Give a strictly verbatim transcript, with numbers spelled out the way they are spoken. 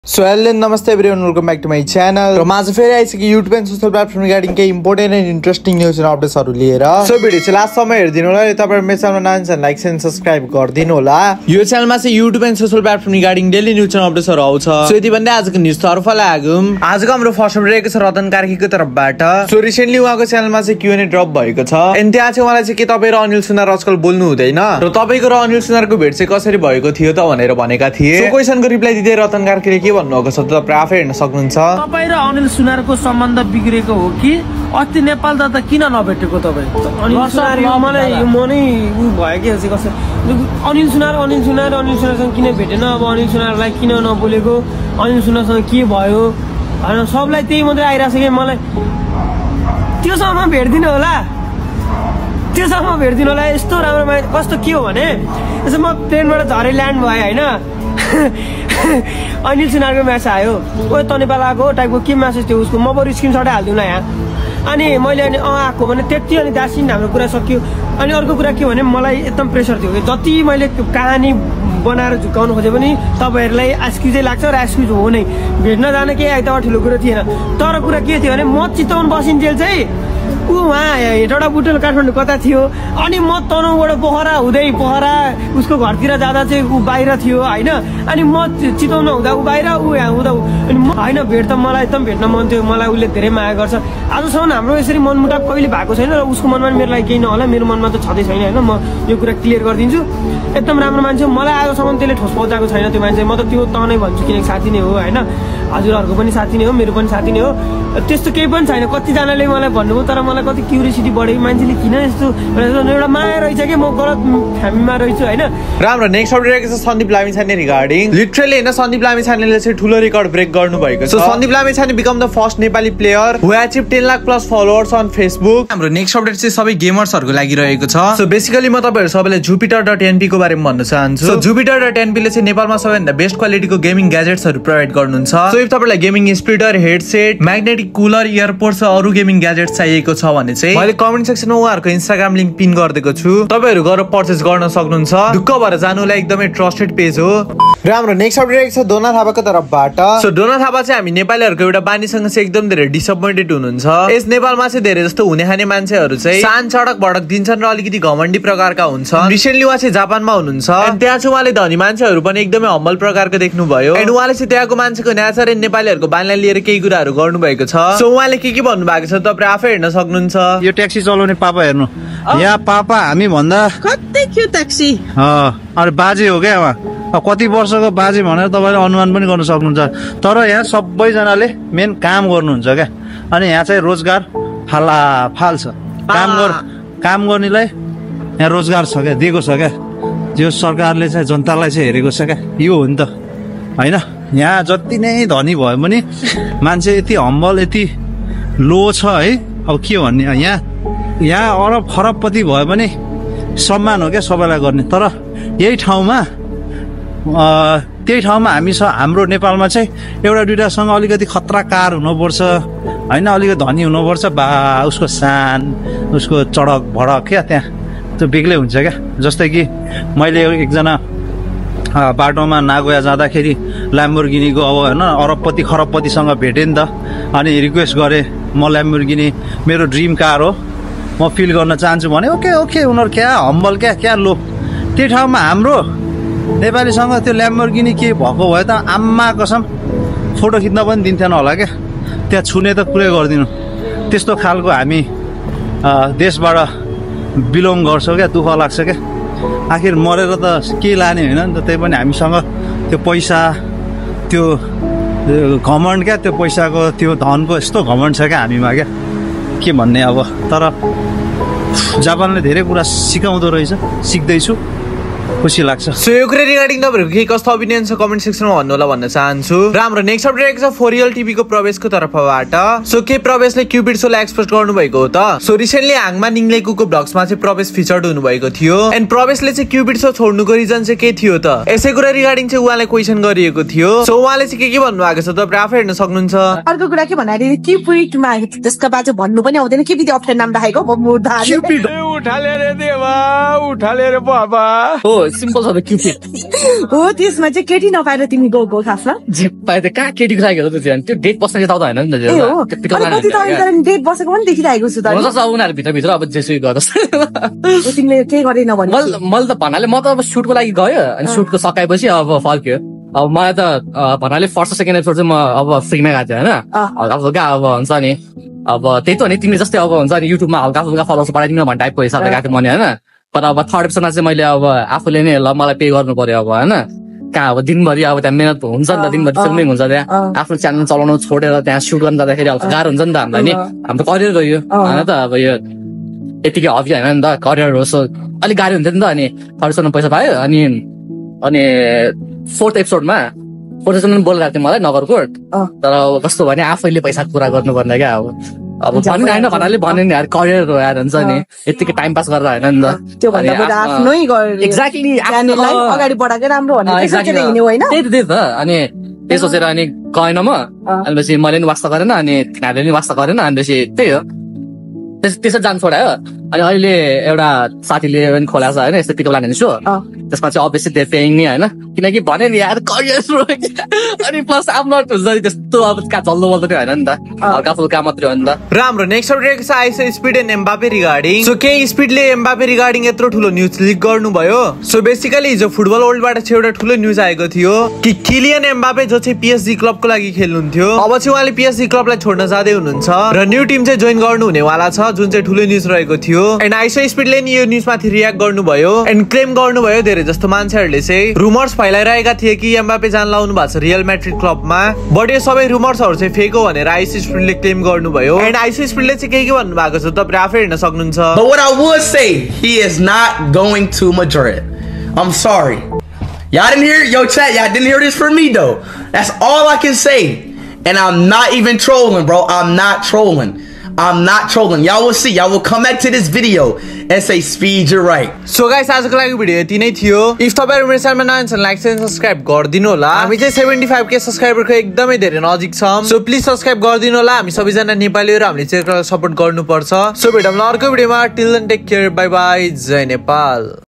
So hello namaste everyone, welcome back to my channel. र आज फेरि आइसक्यो YouTube and social platform regarding के इम्पोर्टेन्ट एन्ड इन्ट्रेस्टिङ न्यूज र अपडेट्सहरु लिएर। सो भिडियो चाहिँ लास्ट सम्म हेर्दिनु होला। यो तपाईहरु मेरो च्यानलमा नयाँ छ भने लाइक एन्ड सब्स्क्राइब गर्दिनु होला। यो च्यानलमा चाहिँ YouTube and social platform regarding daily news and अपडेट्सहरु आउँछ। सो यति भन्दै आजको न्यूज तर्फ लागौं। आजको हाम्रो फर्स्ट अपडेट रहेको छ रतन कार्कीको तर्फबाट। सो रिसेन्टली उहाँको च्यानलमा चाहिँ क्यू एन्ड ए ड्रप भएको छ। एन्ड त्यहाँ चाहिँ उहाँलाई चाहिँ के तपाई र अनिल सुनार आजकल बोल्नु हुँदैन र तपाईको र अनिल सुनारको भेट चाहिँ कसरी भएको थियो त भनेर भनेका थिए। सो क्वेशनको रिप्लाई दिँदै रतन कार्कीले के भन्नुभएको छ त आफै हेर्न सक्नुहुन्छ। तपाई र अनिल सुनारको सम्बन्ध बिग्रेको हो कि अस्ति नेपाल त किन नभेटेको तपाई? अनिल सुनार मलाई म नै उ भयो के चाहिँ कसै अनिल सुनार अनिल सुनार अनिल सुनारसँग किन भेटेन? अब अनिल सुनारलाई किन नबोलेको? अनिल सुनारसँग के भयो? हैन सबलाई त्यही मात्रै आइराछ के मलाई त्योसँग भेट्दिन होला। त्योसँग भेट्दिन होला। यस्तो राम्रो मान्छे कस्तो के हो भने यसो म प्लेनबाट झरे ल्यान्ड भए हैन अनिल सुनारको म्यासेज आयो। ओ त नेपाल आएको टाइपको के म्यासेज थियो उसको? म बरु स्क्रिनसट हाल्दिउँ न यहाँ। अनि मैले अनि अँ आएको भने त्यति अनि दासिन हाम्रो कुरा सक्यो। अनि अर्को कुरा के भने मलाई एकदम प्रेसर थियो कि जति मैले कहानी बनाएर झुकाउनु खोजे पनि तपाईँहरूलाई एक्सक्युजै लाग्छ र एक्सक्युज हो नै। भेट्न जान केही आइतबार ठुलो कुरो थिएन। तर कुरा के थियो भने म चितवन बसिन्जेल चाहिँ ऊ उहाँ हेटौडा बुटोल काठमाडौँ कता थियो। अनि म तनहुँबाट पोखरा हुँदै पोखरा उसको घरतिर जाँदा चाहिँ ऊ बाहिर थियो होइन। अनि म चितवन हुँदा ऊ बाहिर ऊ यहाँ हुँदा अनि होइन भेट त मलाई एकदम भेट्न मन थियो। मलाई उसले धेरै माया गर्छ। आजसम्म हाम्रो यसरी मनमुटाव कहिले भएको छैन र उसको मनमा मेरो लागि केही नहोला। मेरो मनमा त छँदै छैन होइन। म यो कुरा क्लियर गरिदिन्छु। एकदम राम्रो मान्छे मलाई आजसम्म त्यसले ठोस पहुँचाएको छैन त्यो मान्छे। म त त्यो त नै भन्छु किनकि साथी नै हो होइन। हजुरहरूको पनि साथी नै हो मेरो पनि साथी नै हो। त्यस्तो केही पनि छैन। कतिजनाले मलाई भन्नुभयो तर मलाई कति क्युरियोसिटी बढ्यो मान्छेले किन यस्तो एउटा माया रहेछ कि म गलत फ्यामिलीमा रहेछु होइन। राम्रो नेक्स्ट अपडेट रहेको छ सन्दीप लामिछाने रिगार्डिङ। लिटरली होइन सन्दीप लामिछानेले चाहिँ ठुलो रेकर्ड ब्रेक गर्नु भएको छ। Sandeep Lamichhane become the first Nepali player who achieve ten lakh plus followers on Facebook. हाम्रो नेक्स्ट अपडेट चाहिँ सबै गेमर्सहरूको लागि रहेको छ। सो बेसिकली म तपाईँहरू सबैलाई जुपिटर डट एनपी को बारेमा भन्न चाहन्छु। सो जुपिटर डट एनपी ले चाहिँ नेपालमा सबैभन्दा बेस्ट क्वालिटीको गेमिङ ग्याजेट्सहरू प्रोभाइड गर्नुहुन्छ। सो इफ तपाईँलाई gaming speaker, headset, magnetic cooler, earpods र अरू गेमिङ ग्याजेट्स चाहिएको छ भने चाहिँ मैले कमेन्ट सेक्सनमा उहाँहरूको इन्स्टाग्राम लिंक पिन गरिदिएको छु। तपाईहरू गएर पर्चेस गर्न सक्नुहुन्छ। ढुक्क भएर जानुलाई एकदमै ट्रस्टेड पेज हो। र हाम्रो नेक्स्ट अपडेट छ डोना थापाको तर्फबाट। सो डोना थापा चाहिँ हामी नेपालीहरूको एउटा बानीसँग चाहिँ एकदम धेरै डिसअपोइन्टेड हुनुहुन्छ। यस नेपालमा चाहिँ धेरै जस्तो हुने खाने मान्छेहरू चाहिँ सान चडक भडक दिन्छन् र अलिकति घमण्डी प्रकारका हुन्छन्। रिसेन्टली उहाँ चाहिँ जापानमा हुनुहुन्छ। एन्ड त्यहाँ चाहिँ उहाँले धनी मान्छेहरू पनि एकदमै हम्बल प्रकारको देख्नुभयो। एन्ड उहाँले चाहिँ त्यहाँको मान्छेको नेचर एन्ड नेपालीहरूको बानीलाई लिएर केही कुराहरू गर्नुभएको छ। सो उहाँले के के भन्नु भएको छ तपाईँ आफै हेर्न सक्नुहुन्छ। यो ट्याक्सी चलाउने पापा हेर्नु यहाँ पापा हामी भन्दा कति क्यु ट्याक्सी अरे बाजे हो क्या उहाँ। कति वर्षको बाजे भनेर तपाईँले अनुमान पनि गर्न सक्नुहुन्छ। तर यहाँ सबैजनाले मेन काम गर्नुहुन्छ क्या। अनि यहाँ चाहिँ रोजगार फाला फाल छ। काम गर काम गर्नेलाई यहाँ रोजगार छ क्या, दिएको छ क्या। यो सरकारले चाहिँ जनतालाई चाहिँ हेरेको छ क्या। यो हो नि त होइन। यहाँ जति नै धनी भयो भने मान्छे यति हम्बल यति लो छ है। अब के भन्ने यहाँ यहाँ अरब खरबपति भयो भने सम्मान हो क्या सबैलाई गर्ने। तर यही ठाउँमा त्यही ठाउँमा हामी छ हाम्रो नेपालमा चाहिँ एउटा दुइटासँग अलिकति खतरा कार हुनुपर्छ होइन, अलिकति धनी हुनुपर्छ बा उसको सान उसको चडक भडक क्या त्यहाँ त्यो बेग्लै हुन्छ क्या। जस्तै कि मैले एकजना बाटोमा नागोया जाँदाखेरि ल्याम्बोर्गिनीको अब होइन अरबपति खरबपतिसँग भेटेँ नि त। अनि रिक्वेस्ट गरेँ म ल्याम्बोर्गिनी मेरो ड्रिम कार हो म फिल गर्न चाहन्छु भने ओके ओके उनीहरू क्या हम्बल क्या क्या लो। त्यो ठाउँमा हाम्रो नेपालीसँग त्यो ल्याम्बोर्गिनी के भएको भए त आम्मा कसम फोटो खिच्न पनि दिन्थेन होला क्या। त्यहाँ छुने त पुरै गरिदिनु। त्यस्तो खालको हामी देशबाट बिलोङ गर्छौँ क्या। दुःख लाग्छ क्या। आखिर मरेर त के लाने होइन नि त। त्यही पनि हामीसँग त्यो पैसा त्यो घमण्ड क्या त्यो पैसाको त्यो धनको यस्तो घमण्ड छ क्या हामीमा क्या। के भन्ने अब। तर जापानले धेरै कुरा सिकाउँदो रहेछ, सिक्दैछु, खुसी लाग्छ। सो यो कुरा रिगार्डिङ तपाईहरुको के कस्तो ओपिनियन छ कमेन्ट सेक्सनमा भन्नु होला भन्न चाहन्छु। र हाम्रो नेक्स्ट अपडेट छ फोरियल टिभी को प्रवेशको तर्फबाट। सो के प्रवेशले क्युपिड सोलाई एक्सपोज गर्नु भएको हो त? सो रिसेन्टली हाङमा निङलेकुको ब्लग्समा चाहिँ प्रवेश फिचर्ड हुनु भएको थियो। एन्ड प्रवेशले चाहिँ क्युपिड सो छोड्नुको रिजन चाहिँ के थियो त? यसै कुरा रिगार्डिङ चाहिँ उहाँले क्वेशन गरिएको थियो। सो उहाँले चाहिँ के के भन्नु भएको छ तपाईँ आफै हेर्न सक्नुहुन्छ। अर्को कुरा के भन्दाखेरि क्युपिडमा त्यसका बाजु भन्नु पनि आउँदैन के विधि अप्ठ्यारो नाम राखेको म मुर्दा क्युपिड उठाले रे देवा उठाले रे बाबा। हो सिम्पल छ त क्युपिड हो त्यसमा चाहिँ केटी नपाएर तिमी गएको खासमा जे पाए त कहाँ केटीको लागि हो त त्यो त्यो डेट बस्ने चाहिँ त होइन नि त ए हो कति त डेट बसेको पनि देखिरहेको छु त उनीहरू भित्र भित्र अब जेसुकै गर्छ तिमीले केही गरेन भने मैले त भन्नाले म त अब सुटको लागि गयो अनि सुटको सकाएपछि अब फर्क्यो अब मलाई त भन्नाले फर्स्ट सेकेन्ड एपिसोड चाहिँ म अब फ्रीमै गएको थिएँ होइन हल्का फुल्का अब हुन्छ नि अब त्यही त हो नि तिमीले जस्तै अब हुन्छ नि युट्युबमा हल्का फुल्का फलोवर्स बढाइदिनु भन्ने टाइपको हिसाबले गएको थिएँ मैले होइन तर अब थर्ड एपिसोडमा चाहिँ मैले अब आफूले नै ल मलाई पे गर्नु पर्यो अब होइन कहाँ अब दिनभरि अब त्यहाँ मिहिनेत हुन्छ नि त दिनभरि फिल्मिङ हुन्छ त्यहाँ आफ्नो च्यानल चलाउनु छोडेर त्यहाँ सुट गर्न जाँदाखेरि हल्का गाह्रो हुन्छ नि त हामीलाई नि हाम्रो करियर गयो होइन त अब यो यतिकै हबी होइन नि त करियर हो सो अलिक गाह्रो हुन्थ्यो नि त अनि थर्ड एपिसोडमा पैसा पायो अनि अनि फोर्थ एपिसोडमा फोर्थ एपिसोडमा बोलिरहेको थियो मलाई नगरकोट तर कस्तो भने आफैले पैसा पुरा गर्नुपर्ने क्या अब अब भन्ने होइन भन्नाले भन्यो नि यार करियर हो यार हुन्छ नि यतिकै टाइम पास गरेर होइन नि त एक्ज्याक्टली अगाडि बढाएकै राम्रो त्यही त त्यही त अनि त्यही सोचेर अनि गएन म अनि मैले नि वास्ता गरेन अनि तिनीहरूले नि वास्ता गरेन अनि त्यही हो त्यसरी जान छोडायो अनि अहिले एउटा साथीले पनि खोलाएको छ होइन यस्तो पिकअप लाने सो त्यसमा चाहिँ अभियसली धेरै पेइङ नि होइन किनकि भने नि यार करियर अनि प्लस आफ्नो हुन्छ नि त्यस्तो अब कहाँ जल्लो बल्दो नि होइन नि त हल्का फुल्का मात्रै हो नि त र हाम्रो नेक्स्ट अपडेट छ ice speed and Mbappe regarding so के स्पिडले एम्बापे रिगार्डिङ यत्रो ठुलो न्युज लिक गर्नुभयो सो बेसिकली हिजो फुटबल वर्ल्डबाट चाहिँ एउटा ठुलो न्युज आएको थियो कि किलियन एम्बापे जो चाहिँ पीएसजी क्लबको लागि खेल्नुहुन्थ्यो अब चाहिँ उहाँले पीएसजी क्लबलाई छोड्न जाँदै हुनुहुन्छ र न्यू टिम चाहिँ जोइन गर्नु हुनेवाला छ जुन चाहिँ ठुलो न्युज रहेको थियो एन्ड आइसो स्पिडले नि यो न्युजमाथि रियाक्ट गर्नुभयो एन्ड क्लेम गर्नुभयो धेरै जस्तो मान्छेहरूले चाहिँ रुमर्स फैलाइरहेका थिए कि एम्बापे जान लाउनु भएको छ रियल मैड्रिड क्लबमा बट यो सबै रुमर्सहरू चाहिँ फेक हो भनेर आइसो स्पिडले क्लेम गर्नुभयो एन्ड आइसो स्पिडले चाहिँ के के भन्नु भएको छ तपाईले आफै हेर्न सक्नुहुन्छ But what I would say, he is not going to Madrid. I'm sorry. Y'all didn't hear, yo chat, y'all didn't hear this from me though. That's all I can say. And I'm not even trolling, bro. I'm not trolling. I'm not trolling. Y'all will see. Y'all will come back to this video and say, Speed, you're right. So guys, आजको लागि video यति नै थियो. If तपाईहरु मेरो च्यानलमा नयाँ हुनुहुन्छ लाइक एन्ड सब्स्क्राइब गरिदिनु होला. हामी चाहिँ seventy-five K सब्स्क्राइबरको एकदमै धेरै नजिक छौं. So प्लिज सब्स्क्राइब गरिदिनु होला. हामी सबैजना नेपाली हो र हामीले चाहिँ सपोर्ट गर्नुपर्छ. So भेटौँला अर्को भिडियोमा. Till then take care. Bye bye. जय नेपाल.